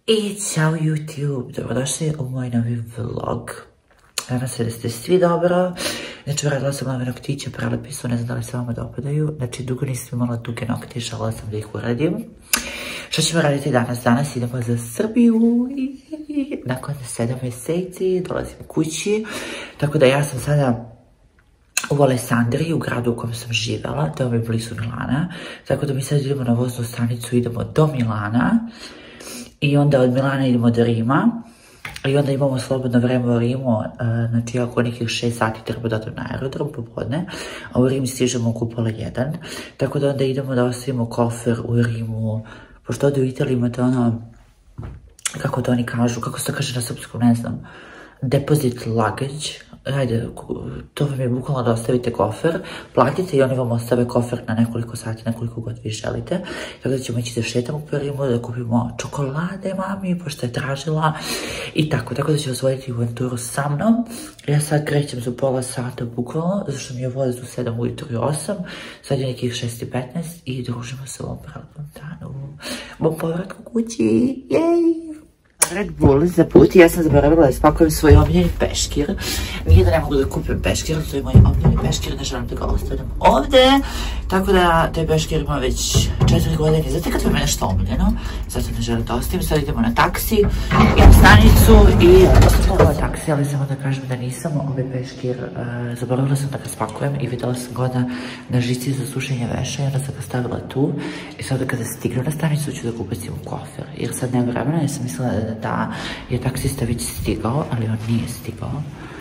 I ćao YouTube, dobrodošli u moj novi vlog. Nadam se da ste svi dobro. Znači, uradila sam nove noktiće, prelepi su, ne znam da li se vama dopadaju. Znači, dugo nisam imala duge nokte i želela sam da ih uradim. Što ćemo raditi danas? Danas idemo za Srbiju i nakon 7 mjeseci dolazim kući. Tako da ja sam sada u Alessandriji, u gradu u kojem sam živjela, to je blizu Milana. Tako da mi sad idemo na voznu stanicu, idemo do Milana. I onda od Milana idemo do Rima. I onda imamo slobodno vreme u Rimu, znači oko nekih 6 sati treba da odem na aerodrom popodne, a u Rim stižemo oko pola 1. Tako da onda idemo da ostavimo kofer u Rimu, pošto ovdje u Italiji imate ono, kako to oni kažu, kako se to kaže na srpskom, ne znam, deposit luggage. Ajde, to vam je bukvalno da ostavite kofer, platite i oni vam ostave kofer na nekoliko sati, nekoliko god vi želite. Tako da ćemo ići da šetamo po Rimu, da kupimo čokolade mami, pošto je tražila i tako. Tako da ću vas voditi u avanturu sa mnom. Ja sad krećem za pola sata bukvalno, zato što mi je voz u 7 ujutru i 8, sad je nekih 6:15 i družimo se u ovom prelipnom danu. Bom povratku kući, jej! Red Bull za put i ja sam zaboravila da spakujem svoj omiljeni peškir. Nije da ne mogu da kupim peškir, to je moj omiljeni peškir, ne želim da ga ostavim ovde. Tako da taj peškir ima već 4 godine. Znate kad vam je nešto omiljeno, zato ne želim da ostavim. Sad idemo na taksi, imam stanicu i sam pogledala taksi, ali samo da kažem da nisam ovaj peškir, zaboravila sam da ga spakujem i videla sam ga na žici za sušenje veša i onda sam ga stavila tu. I sad kada stignem na stanicu ću da ga ubacim u kofer, jer sad nema vremena, jer sam mislila da je taksista već stigao, ali on nije stigao.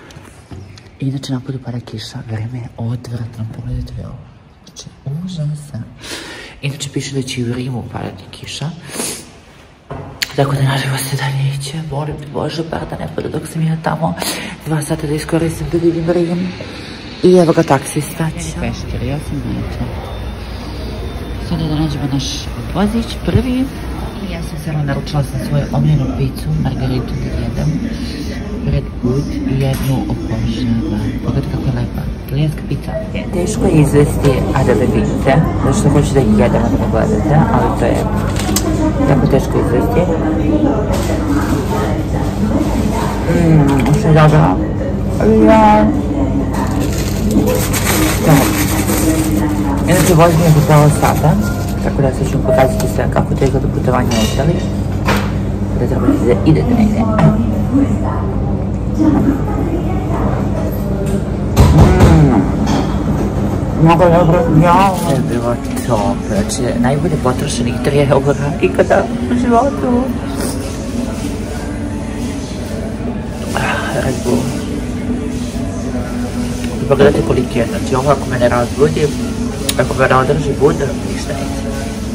Inače napolju pada kiša, vreme je odvratno, pogledajte vi ovo. Znači, užasan. Inače piše da će i u Rimu padati kiša. Tako da nadamo se da neće, molim ti Bože, bar da ne pada dok sam ja tamo 2 sata da iskoristim da vidim Rim. I evo ga taksista. Peškir, ja sam neće. Sada da nađemo naš vozić prvi. Ja sam sada naručila sam svoju omiljenu picu, margaritu da jedem, Red Bull i jednu obožavam. Pogledaj kako je lepa, italijanska pica. Teško je izvesti Arabe pice, zato što hoću da ih jedem, da gledate, ali to je jako teško izvesti. Što je dobro. Ja. Inače voz mi je po pola sata. Tako da sad ću vam pokazati sve kako to izgleda putovanje u Italiji. Da trebate da idete negdje. Mnogo dobro, jao. To je bilo top, znači najbolje potrošenih 3 eura ikada u životu. Red Bull. Pogledajte koliki je, znači ovo ako me ne razbudi, ako me ne održi budu, ništa neće.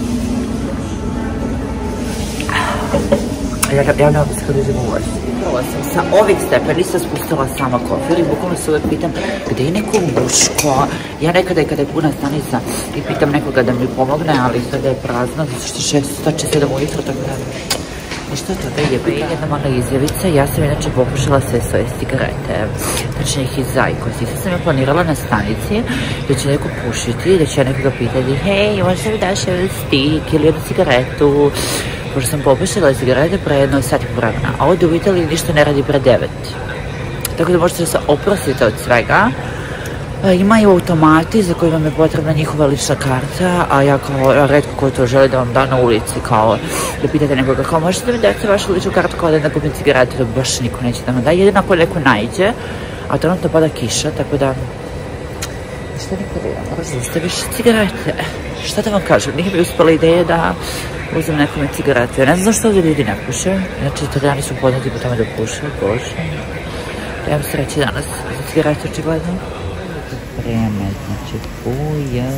Ja ne ovdje kada uzim u voz. Upravo sam sa ovih stepenica spustila sama kofer i bukvalno se uvijek pitam gdje je neko muško. Ja nekada i kada je puna stanica i pitam nekoga da mi pomogne, ali sada je prazno, zato što 6:07 ujutro, tako da ništa od toga je jedna mala izjavica. Ja sam inače popušila sve svoje cigarete, znači nekih zajkosti. Sad sam ja planirala na stanici da će neko pušiti, da će ja nekoga pitati hej, možda mi daš jedan stik ili jednu cigaretu. Pošto sam popušila cigarete pre jedno sat i po vremena, a ovdje u Italiji ništa ne radi pre 9. Tako da možete da se oprostite od svega. Imaju automati za koji vam je potrebna njihova lična karta, a ja kao retko ko to želi da vam da na ulici, kao da pitate nekoga kao možete da mi date vašu ličnu kartu kao da kupim cigarete, da baš niko neće da vam da, jedino ako neko najđe, a trenutno pada kiša, tako da ništa nikada ja moraš da ostaviš cigarete. Šta da vam kažem, nije mi uspala ideja da uzem nekome cigarete, ne znam zašto ovdje ljudi ne puše, znači Italijani su poznati po tome da puše, bože. Da imam sreće danas za cigarete očigledno. Vreme, znači buja.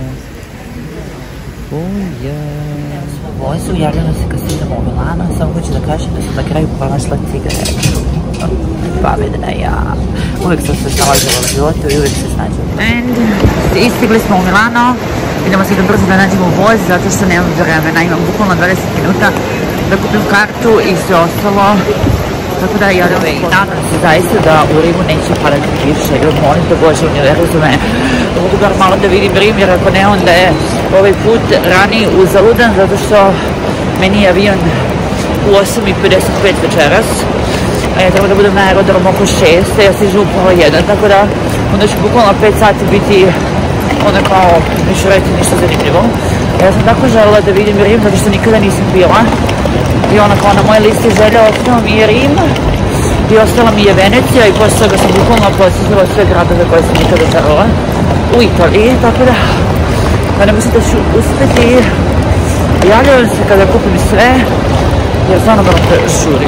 Ja sam u vozu, javljala se kad idemo u Milano, samo hoću da kažem da sam na kraju pronašla cigaretu. Pametna ja. Uvijek sam se snalazila u životu i uvijek se snađem. I stigli smo u Milano, idemo se da brzo da nađemo voz zato što nemam vremena, imam bukvalno 20 minuta da kupim kartu i sve ostalo. Tako da ja nadam se zaista da u Rimu neće padati kiša, jer molim da Bože univerzume da mogu bar malo da vidim Rim, jer ako ne onda je ovaj put rani uzaludan, zato što meni je avion u 8:55 večeras, a ja treba da budem na aerodromu oko 6, ja stižu u pola 1, tako da onda ću bukvalno 5 sati biti onda kao, neću raditi ništa zanimljivo. Ja sam tako želela da vidim Rim, zato što nikada nisam bila. I ona kao na moje listi želja ostala mi je Rim i ostala mi je Venecija i posle toga sam bukvalno posjetila sve gradove koje sam nikada želela u Italiji, tako da ne mislim da ću uspeti. Javljam se kada kupim sve, jer stvarno moram da žurim.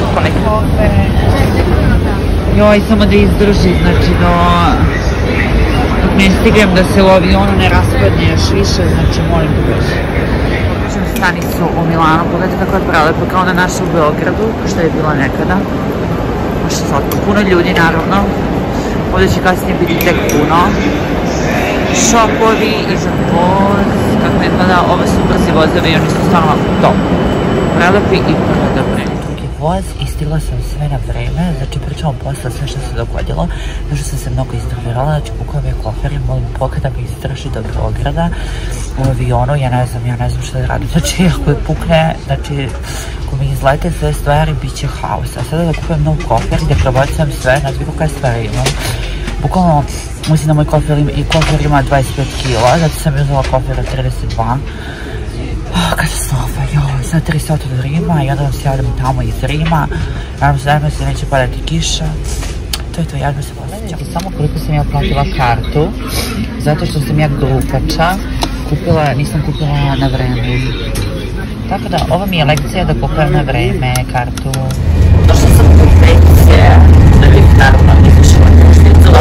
Joj, samo da izdrži, znači dok ne stignem da se u avionu ne raspadne još više, znači molim da brže. Pokažem stanicu u Milanu, pogledajte kako je prelepo, kao na našu u Beogradu, što je bila nekada. Baš slatko, puno ljudi naravno, ovdje će kasnije biti tek puno. Šopovi i za voz, kako izgleda, ove su brzi vozovi i oni su stvarno top. Prelepi i predobri. Drugi voz i stigla sam sve na vreme, znači pričavam posle sve što se dogodilo, zato što sam se mnogo izdrvirala, znači pukao mi je kofer i molim Boga da mi izdrži do Beograda u avionu, ja ne znam što da radim, znači ako je pukne, znači ako mi izlete sve stvari, bit će haos, a sada da kupujem nov kofer i da prebacujem sve, znači kakve stvari imam. Bukvalno, mislim da moj kofer ima 25 kila, zato sam uzela kofer od 32. Katastrofa, joj, sad 3 sata do Rima i onda vam se javljam tamo iz Rima. Nadam se da se neće padati kiša. To je to, javljam se posjećam. Samo koliko sam ja platila kartu, zato što sam ja glupača, nisam kupila na vreme. Tako da, ovo mi je lekcija da kupujem na vreme kartu. Došla sam u Vencije, da bih naravno izašla nešto.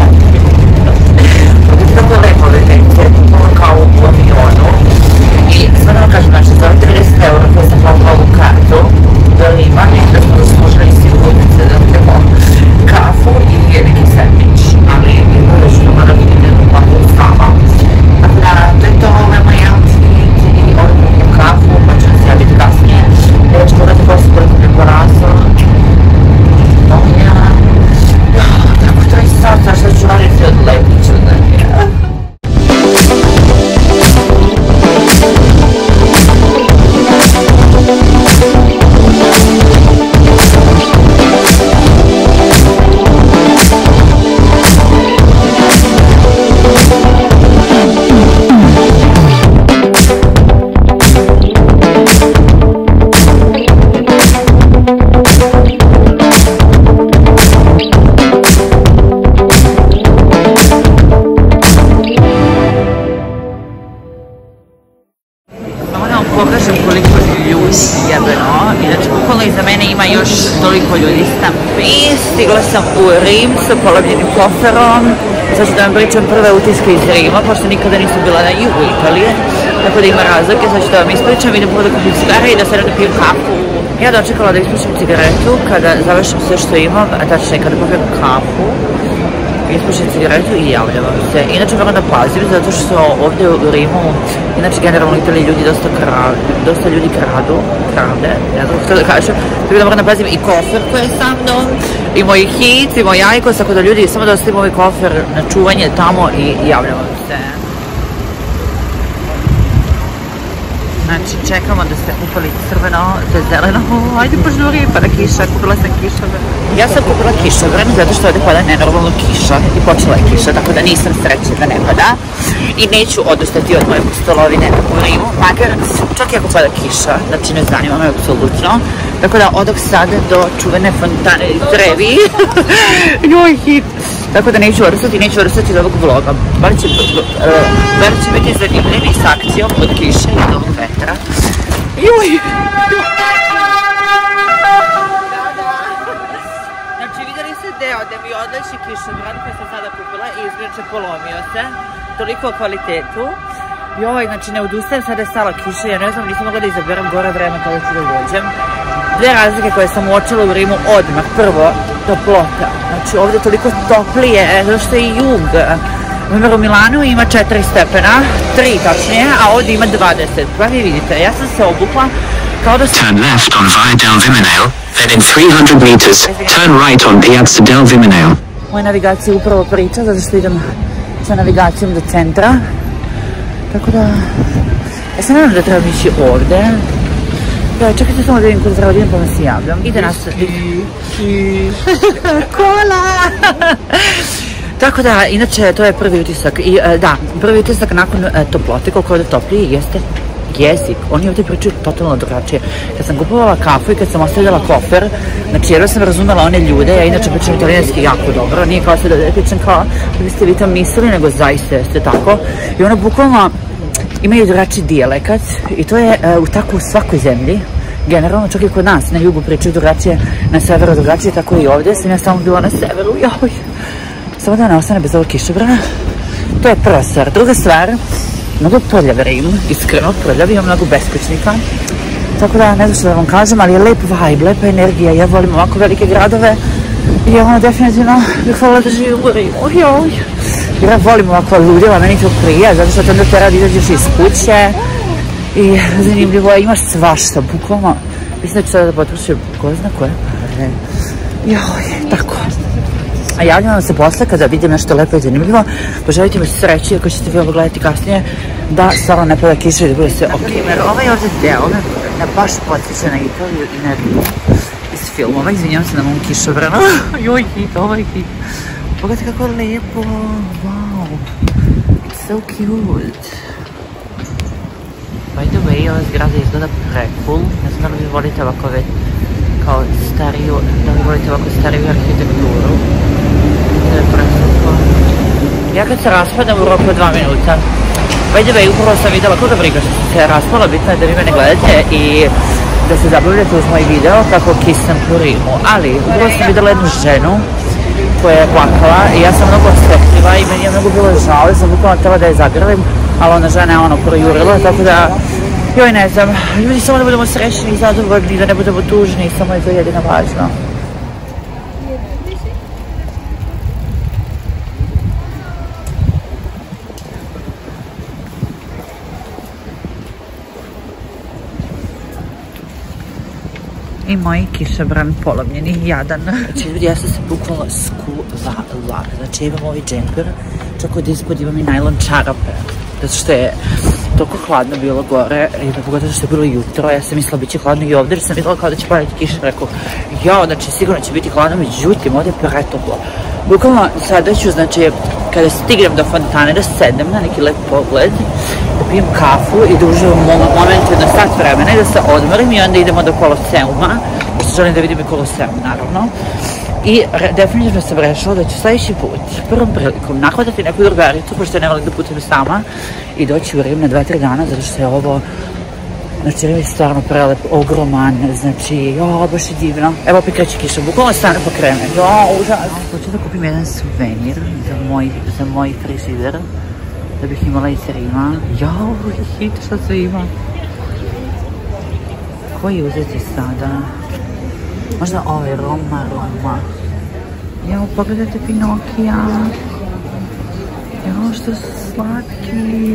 Kako je lepo Vencije, kao u avionu. I sve da vam kažem, znači za 30 € koje sam platila ovu kartu do Rima, da smo zaslužili si u ludnice da vidimo kafu i neki sandvič, ali možda mora biti jednu platu sama. Tako da, to je to, ovo je moj outfit i ovu kafu, pa ću nas javiti kasnije. Ja ću pogledati koji su koliko mi porasla. Tako 3 sata, što ću raditi od Lepića da je. Toliko ljudi stampi, stigla sam u Rim sa polomljenim koferom, sad ću da vam pričam prve utiske iz Rima, pošto nikada nisam bila na jugu Italije, tako da ima razlike, sad ću da vam ispričam, idem da kupim cigare i da se da pijem kafu. Ja dočekala da ispušim cigaretu kada završim sve što imam, a tačnije kada popijem kafu, ispušim cigaretu i javljam se. Inače moram da pazim, zato što ovdje u Rimu, inače generalno u Italiji ljudi dosta ljudi krade, ne znam što da kažem, tako da moram da pazim i kofer koji je sa mnom, i moj hit, i moj jajkos, tako da ljudi samo da ostavim ovaj kofer na čuvanje tamo i javljam se. Znači, čekamo da ste kupili crveno, to je zeleno, ajde požuri, pada kiša, kupila sam kišobran. Ja sam kupila kišobran zato što ovdje pada nenormalno kiša i počela je kiša, tako da nisam srećna da ne pada. I neću odustati od moje pustolovine u Rimu, makar čak i ako pada kiša, znači ne zanima me apsolutno. Tako da odok sada do čuvene fontane iz Trevi, joj hit. Tako da neću odustati od ovog vloga. Bar će biti zanimljivi s akcijom od kiše i od ovog vetra. Juj! Znači vidjeli ste deo da mi odleći kišobran koji sam sada kupila i izgleda polomio se. Toliko o kvalitetu. Joj, znači ne odustajem, sada je stala kiša, ja ne znam, nisam mogla da izaberem gore vreme kada ću da dođem. Dve razlike koje sam uočila u Rimu odmah. Prvo, toplota. Znači ovdje je toliko toplije, zato što je jug. U Milanu ima 4 stepena, 3 tačnije, a ovdje ima 20. Pa vi vidite, ja sam se obukla kao da sam... Turn left on Via del Viminale, then in 300 meters, turn right on Piazza del Viminale. Moja navigacija upravo priča, zato što idem sa navigacijom do centra. Tako da, ja se nadam da trebam ići ovdje. Ja, čekajte samo da vidim kod zravodin pa vam se javljam. Ide nas... Kola! Tako da, inače, to je prvi utisak. I da, prvi utisak nakon toplote, koliko ovdje toplije, jeste jezik. Oni ovdje pričaju totalno drugačije. Kad sam kupovala kafu i kad sam ostavljala kofer, znači jer sam razumela one ljude, ja inače pričam italijanski jako dobro, nije kao se da pričam kao da biste vi to mislili, nego zaista jeste tako. I ono bukvalno imaju drugačiji dijalekat i to je tako u svakoj zemlji. Generalno, čak i kod nas, na jugu pričaju drugačije, na severu drugačije, tako i ovdje. Sam ja samo bila na severu, joj. Samo da ne ostane bez ovog kišobrana. To je prva stvar. Druga stvar, mnogo prljav Rim, iskreno prljav, imam mnogo beskućnika. Tako da, ne znam što da vam kažem, ali je lep vibe, lepa energija. Ja volim ovako velike gradove i ono definitivno bih volila da živim u Rimu. Joj. Jer ja volim ovako ludila, meni to prije, zato što onda te radi izađeš iz kuće. I zanimljivo je, imaš svašta, bukvalno. Mislim da ću sada da potrošim, ko zna koje pare. Joj, tako. A javljam vam se posle kada vidim nešto lepo i zanimljivo. Poželite mi sreći, ako ćete vi ovo gledati kasnije, da stvarno ne pada kiša i da bude sve ok. Jer ovaj ovdje deo me baš potiče na Italiju i na Rim iz filmova. Izvinjam se na mom kišobranu. Joj, hit, ovaj hit. Pogledajte kako lepo, wow. It's so cute. By the way, ova zgrada izgleda pre-cool. Ne znam da li vi volite ovako kao stariju, da li volite ovako stariju arhitekturu. To je presluko. Ja kad se raspadam u roku od 2 minuta. By the way, upravo sam vidjela koga briga što sam se raspala, bitno je da vi mene gledate i da se zabavljate uz moj video kako kisam po Rimu. Ali, upravo sam vidjela jednu ženu koja je plakala i ja sam mnogo osjetljiva i meni je mnogo bilo žao i sam bukvalno htjela da je zagrlim, ali ona žena je ono projurila, tako da, joj ne znam, ljudi samo da budemo srećni i zadovoljni, da ne budemo tužni, samo je to jedino važno. I moj kišobran polomljeni, jadan. Znači ljudi, ja sam se bukvalno skuvala. Znači imam ovaj džemper, čak od ispod imam i najlon čarape. Zato što je toliko hladno bilo gore, i da pogotovo što je bilo jutro, ja sam mislila bit će hladno i ovdje, jer sam vidjela kao da će padati kiša, rekao, jao, znači sigurno će biti hladno, međutim, ovdje je pretoplo. Bukvalno sada ću, znači, kada stignem do fontane, da sednem na neki lep pogled, da pijem kafu i da uživam moment jedno sat vremena i da se odmorim i onda idemo do Koloseuma, pošto želim da vidim i Koloseum, naravno. I definitivno sam rešila da ću sljedeći put, prvom prilikom, nahodati neku drugaricu, pošto ne volim da putujem sama, i doći u Rim na 2-3 dana, zato što je ovo, znači Rim je stvarno prelep, ogroman, znači, jo, baš je divno. Evo opet kreće kiša, bukvalno stane pokrene, jo, užasno. Hoću da kupim jedan suvenir za moj frižider, da bih imala iz Rima. Jo, hit, što sve ima. Koji uzeti sada? Možda ovaj Roma. Evo, pogledajte Pinokija. Evo, što su slatki.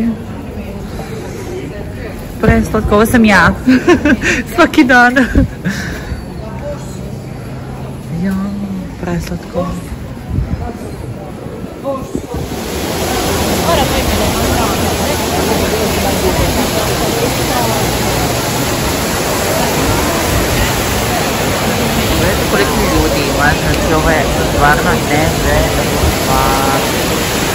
Preslatko, ovo sam ja. Svaki dan. Ja, preslatko. Koliko ljudi ima, znači ovo je stvarno neverovatno.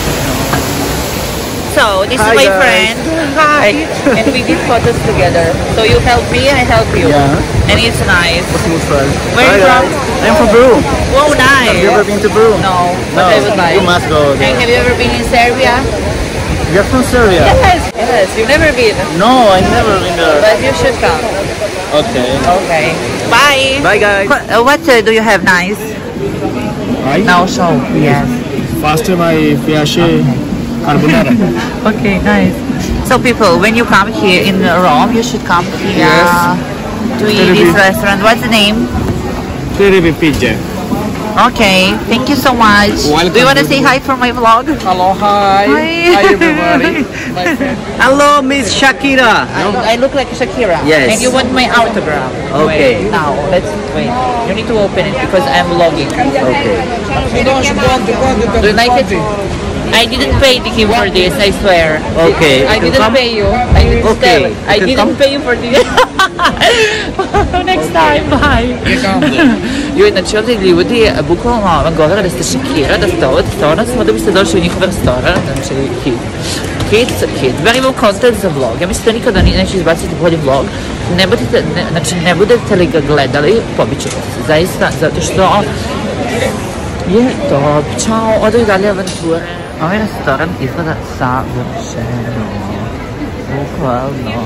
So, this is my friend. Hi. And we did photos together. So you help me, I help you. Yeah. And it's nice. Where are Hi you from? guys. I'm from Peru. Oh, nice. Have you ever been to Peru? No, but I would like. You must go there. And have you ever been in Serbia? You're from Serbia? Yes, you've never been. No, I've never been there. But you should come. Okay. Okay. Bye. Bye guys. What do you have nice? Now show. Yes. First time I fiace carbonara. Okay, nice. So people, when you come here in Rome, you should come here to eat this restaurant. What's the name? Trevi Pizza. Okay, thank you so much. Welcome. Do you want to say hi for my vlog? Hello, hi. Hi. Everybody. My friend. Hello, Miss Shakira. I look like Shakira. Yes. And you want my autograph. Okay. Wait, now, let's wait. You need to open it because I'm vlogging. Okay. Do you like it? I didn't pay him for this, I swear. Okay. I didn't pay you. I didn't Okay. I didn't pay you for this. Next time, bye. Joj, znači ovdje ljudi bukvalno vam govore da ste Shakira, da ste ovo, da ste ono, samo da biste došli u njihov restoran, znači hit. Very well content za vlog. Ja mislim da nikada neće izbaciti bolji vlog. Ne budete li ga gledali, pobit ćete se, zaista, zato što je top. Ćao, odaj dalje avanture. Ovaj restoran izgleda savršeno. Bukvalno.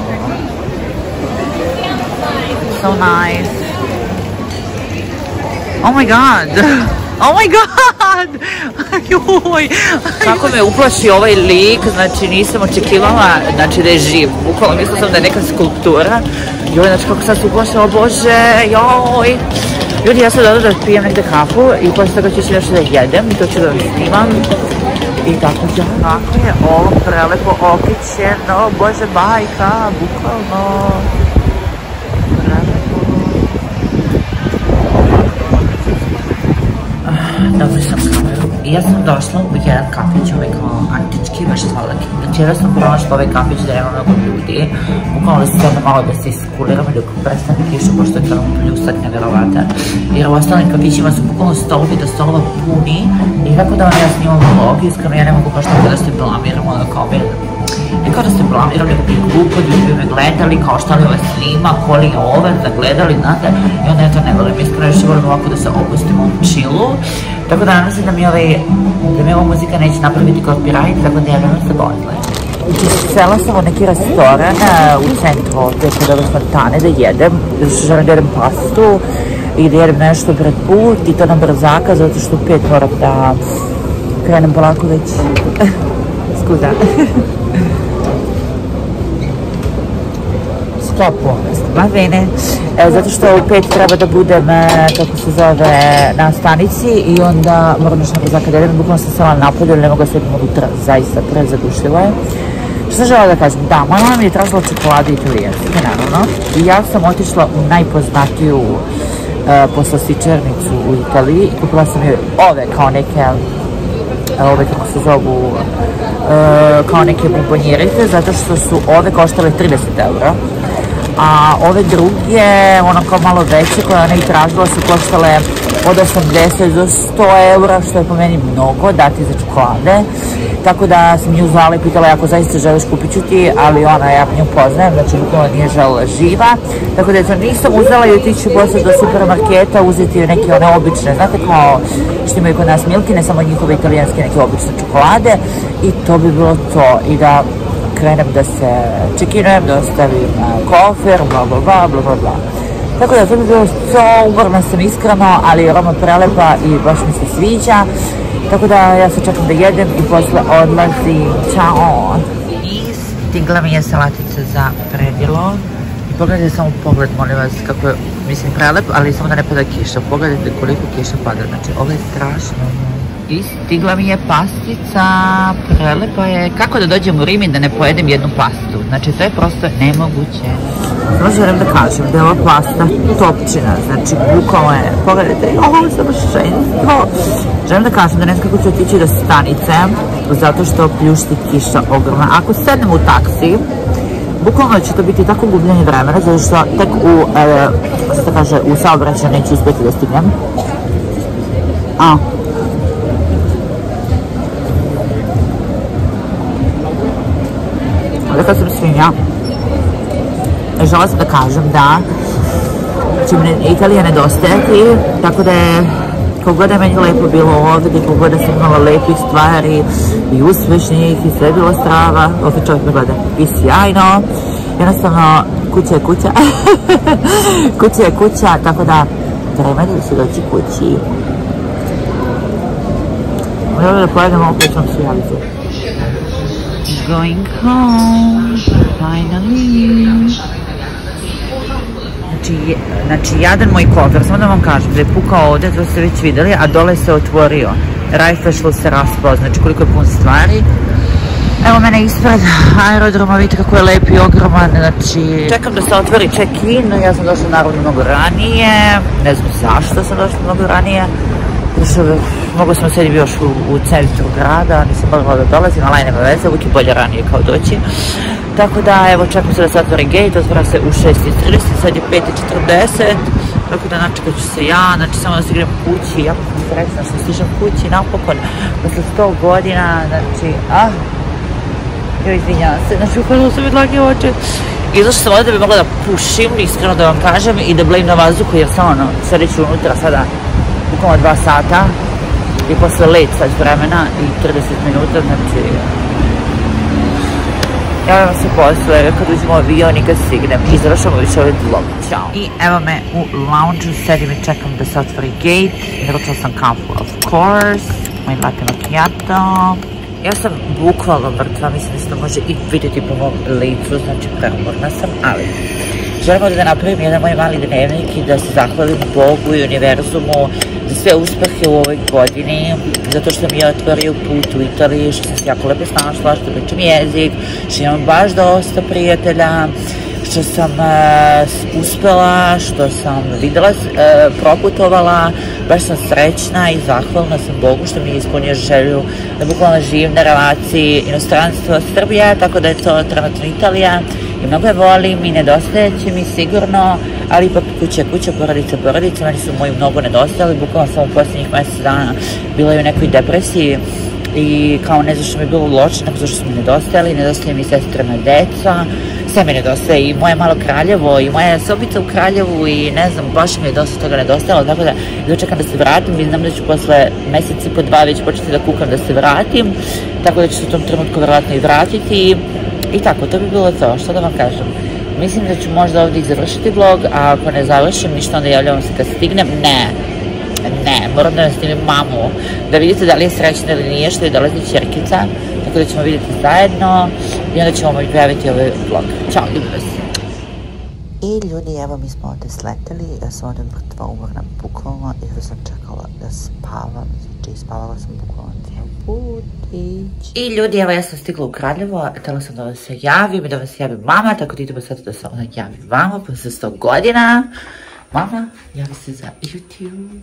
So nice. Oh my god! Oh my god! Joj! Kako me uplaši ovaj lik, znači nisam očekivala, znači da je živ. Bukvalno mislila sam da je neka skulptura. Joj, znači kako sam se uplašila, bože, joj! Ljudi, ja sad odo da pijem negde kafu i posle toga ću nešto da jedem i to ću da vam snimam. I tako da, kako je ovo prelepo okićeno, bože bajka, bukvalno. Dobro sam kameru i ja sam došla u jedan kafić, ovaj kao antički, baš slatki. Znači ja sam pronašla ovaj kafić da nema mnogo ljudi, bukvalno da se sada malo da se iskuliramo dok prestane kišu, pošto je kao pljusak nevjerovatan. Jer u ostalim kafićima su bukvalno stolovi do stolova puni i kako da vam ja snimam vlog, iskreno ja ne mogu baš tako da se blamiram, ono kao i kao da ste blamirali nekakvih glupo, ljudi bi me gledali, kao šta li ove snima, koli je ove, zagledali, znate, i onda ja to ne volim, iskreno još volim ovako da se opustimo u chillu, tako da mislim da mi ova muzika neće napraviti copyright, tako da ja nemam se bodile. Sela sam u neki restoran u centru ovdje kod ove fontane da jedem, želim da jedem pastu i da jedem nešto pred put i to na brzaka, zato što u 5 moram da krenem polako već. Skuda. Stopu. Va bene. Evo, zato što u 5 treba da budem, kako se zove, na stanici i onda moram još na brzaka da jedem. Bukvalno sam stala napolju, ali ne mogu da sedem unutra, zaista prezadušljivo je. Što sam žela da kažem? Da, moja mama mi je tražila čokolade italijanske, naravno. I ja sam otišla u najpoznatiju poslastičarnicu u Italiji i kupila sam joj ove kao neke, ove kako se zovu, kao neke bombonjerice, zato što su ove koštale 30 eura. A ove druge, ono kao malo veće, koje ona i tražila, su koštale od 80 do 100 eura, što je po meni mnogo dati za čokolade. Tako da sam nju zvala i pitala, ako zaista želiš kupit ću ti, ali ona, ja nju poznajem, znači bukvalno nije želela živa. Tako da to nisam uzela i otiću posle do supermarketa, uzeti joj neke one obične, znate kao što imaju kod nas Milkine, samo njihove italijanske neke obične čokolade. I to bi bilo to. I da krenem da se čekinujem, da ostavim kofer, bla bla bla bla bla bla. Tako da to bi bilo to, umorna sam iskreno, ali je Roma prelepa i baš mi se sviđa. Tako da ja se čekam da jedem i posle odlazim. Ćao! I stigla mi je salatica za predjelo. I pogledajte samo pogled, molim vas, kako je, mislim, prelep, ali samo da ne pada kiša. Pogledajte koliko kiša pada, znači ovo je strašno. I stigla mi je pastica, prelepa je. Kako da dođem u Rim i da ne pojedem jednu pastu? Znači to je prosto nemoguće. Samo želim da kažem da je ova pasta topčina, znači bukvalno je, pogledajte, ovo je savršenstvo. Želim da kažem da ne znam kako ću otići do stanice, zato što pljušti kiša ogromna. Ako sednem u taksi, bukvalno će to biti tako gubljenje vremena, zato što tek u saobraćaju neću uspjeti da stignem. Rekla sam svinja. Žela sam da kažem da će mi Italija nedostajati, tako da je kogod je meni lepo bilo ovdje, kogod da sam imala lepih stvari i uspješnih i sve bilo strava, opet čovjek me gleda i sjajno, jednostavno kuća je kuća, kuća je kuća, tako da vreme da se doći kući. Možda da pojedem ovo pa ću vam se javiti. Going home, finally. Znači, jadan moj kofer, samo da vam kažem, da je pukao ovdje, to ste već vidjeli, a dole se otvorio. Rajfešlo se raspao, znači koliko je pun stvari. Evo mene ispred aerodroma, vidite kako je lep i ogroman, znači čekam da se otvori check-in, ja sam došla naravno mnogo ranije, ne znam zašto sam došla mnogo ranije, Mogu sam sad još u centru grada, nisam mogla da dolazim, ali nema veze, uvijek je bolje ranije kao doći. Tako da, evo, čekam se da se otvori gate, otvara se u 6:30, sad je 5:40, tako da načekat ću se ja, znači samo da se idem kući, jako sam srećna što stižem kući napokon, posle 100 godina, znači, izvinjavam se, znači uhvatila sam mi dlake oči. Izašla sam ovdje da bi mogla da pušim, iskreno da vam kažem, i da blejim na vazduhu, jer sam ono, sedeću unutra sada bukvalno 2 sata i posle let sad vremena i 30 minuta, znači javljam se posle kad uđemo u avion i kad stignem i završamo više ovaj vlog. Ćao! I evo me u lounge-u, sedim i čekam da se otvori gate, naručila sam kafu, of course, moj latte macchiato. Ja sam bukvalno mrtva, mislim da se to može i vidjeti po mom licu, znači preumorna sam, ali želim ovdje da napravim jedan moj mali dnevnik i da se zahvalim Bogu i univerzumu za sve uspehe u ovoj godini, zato što mi je otvorio put u Italiji, što sam se jako lepo snašla, što pričam jezik, što imam baš dosta prijatelja, što sam uspela, što sam videla, proputovala, baš sam srećna i zahvalna sam Bogu što mi je ispunio želju da bukvalno živim na relaciji inostranstvo-Srbija, tako da je to trenutno Italija i mnogo je volim i nedostaje će mi sigurno, ali ipak kuća, porodica, meni su moji mnogo nedostajali, bukvalno sam u posljednjih mjesec dana bila i u nekoj depresiji i kao ne zašto mi je bilo loše, nego zašto su mi nedostajali, nedostaje mi sestrana deca, sve mi nedostaje i moje malo Kraljevo i moja sobica u Kraljevu i ne znam, baš mi je dosta toga nedostajalo, tako da dočekam da se vratim i znam da ću posle meseci po 2 već početi da kukam da se vratim, tako da ću se u tom trenutku vjerojatno i vratiti i tako, to bi bilo to, što da vam kažem. Mislim da ću možda ovdje i završiti vlog, a ako ne završim ništa, onda javljam se kad stignem, ne, moram da vam snimim mamu, da vidite da li je srećna ili nije, što je dolazi ćerkica, tako da ćemo vidjeti zajedno i onda ćemo mi pojaviti ovaj vlog. Ćao, ljubim vas. I ljudi, evo mi smo ovdje sleteli, ja sam ovdje mrtva, umorna, bukvalno, jer sam čekala da spavam, znači spavala sam bukvalno cijel putić. I ljudi, evo ja sam stigla u Kraljevo, htjela sam da vas se javim i da vas javi mama, tako da idemo sad da se ona javi vama, posle 100 godina. Mama, javi se za YouTube.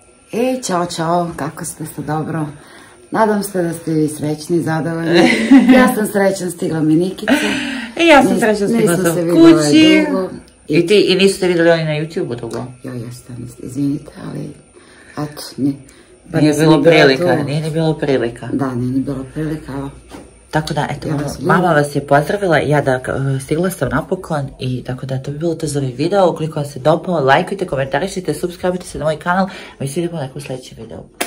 Ćao, kako ste dobro? Nadam se da ste vi srećni, zadovoljni. Ja sam srećan, stigla mi Nikica. I ja sam srećan, stigla sam kući. I niste vidjeli oni na YouTube-u dugo? Jeste, izvinite, ali eto, nije bilo prilika, nije ni bilo prilika. Da, nije ni bilo prilika, evo. Tako da, eto, mama vas je pozdravila, ja da stigla sam napokon i tako da to bi bilo to za ovaj video. Ukoliko vam se dopao, lajkujte, komentarišite, subscribe se na moj kanal, mi se vidimo u nekom sljedećem videu.